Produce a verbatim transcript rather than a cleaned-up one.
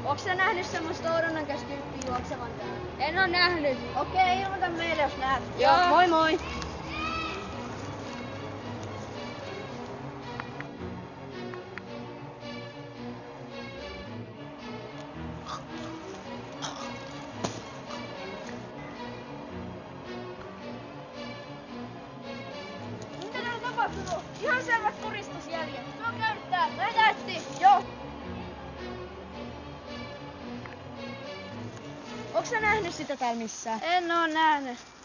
Onks sä nähnyt semmoista oudon näköistä tyyppiä juoksevan täällä? En oo nähnyt. Okei, ilmoita meille jos näet. Joo. Moi moi! Mitä täällä on tapahtunut? Ihan selvät puristusjäljet. Se on käynyt täällä. Näitä etsi. Joo. Onks sä nähnyt sitä täällä missään? En oo nähnyt.